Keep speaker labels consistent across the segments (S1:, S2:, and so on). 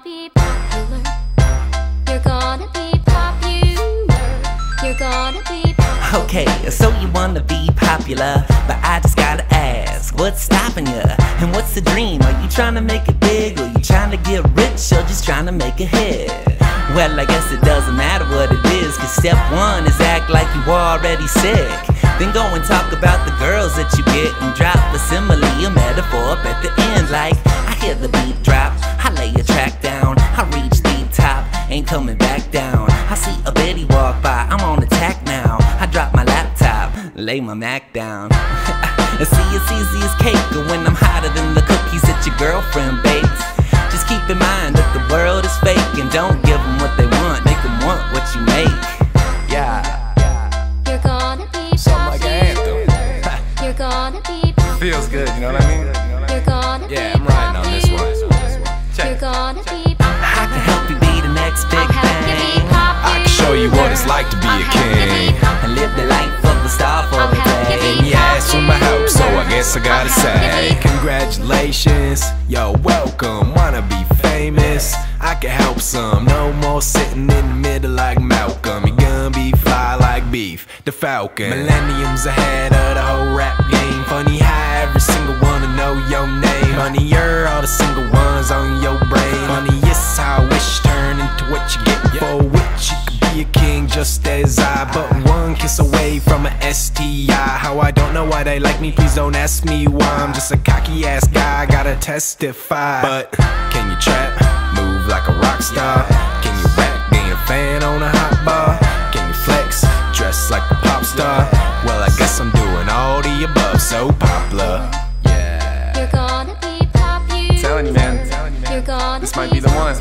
S1: be popular. You're gonna be popular. You're gonna be popular.
S2: Okay, so you wanna be popular, but I just gotta ask, what's stopping you? And what's the dream? Are you trying to make it big, or you trying to get rich, or just trying to make a hit? Well, I guess it doesn't matter what it is, cause step one is act like you already sick. Then go and talk about the girls that you get, and drop a simile, a metaphor up at the end. Like, I hear the beat drop, I lay a track down, I reach the top, ain't coming back down. I see a Betty walk by, I'm on attack now. I drop my laptop, lay my Mac down. See, it's easy as cake, and when I'm hotter than the cookies that your girlfriend bakes. Just keep in mind that the world is fake, and don't give them what they want, make them want what you make. Yeah.
S1: You're gonna be
S3: something like an anthem.
S1: You're gonna be popular.
S3: Feels good, you know what I mean?
S1: You're gonna
S3: Yeah, I'm riding on this one.
S1: You're gonna be popular.
S2: I can help you be the next big thing.
S3: I can show you what it's like to be a king
S2: and live the life of a star for a day.
S3: And you asked for my help, so I guess I gotta say congratulations, yo, welcome, wanna be famous. I can help some, no more sitting in the middle like Malcolm. You're gonna be fly like Beef, the Falcon. Millenniums ahead of the whole rap game. Funny how every single one to know your name. Funnier all the single ones on your brain. Funny, yes, how I wish turn into what you get. For which you could be a king just as I. But one kiss away from an STI. How I don't know why they like me, please don't ask me why. I'm just a cocky ass guy, gotta testify. But can you trap? Move like a rock star. Can you rap? Gain a fan on a hot bar. Can you flex? Dress like a pop star. Well, I guess I'm doing all the above. So popular. Yeah.
S1: You're gonna be popular.
S3: Telling you, man.
S1: You're gonna
S3: This might be the one.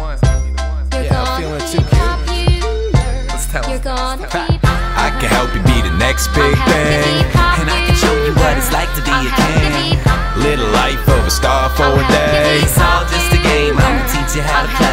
S1: Yeah, I'm feeling it too, kid.
S3: Let's tell
S1: You're
S3: him.
S1: gonna be
S3: I can help you be the next big thing,
S2: and I can show you what it's like to be a king.
S3: Live the life of a star for a day.
S2: It's all just a game, I'ma teach you how to play.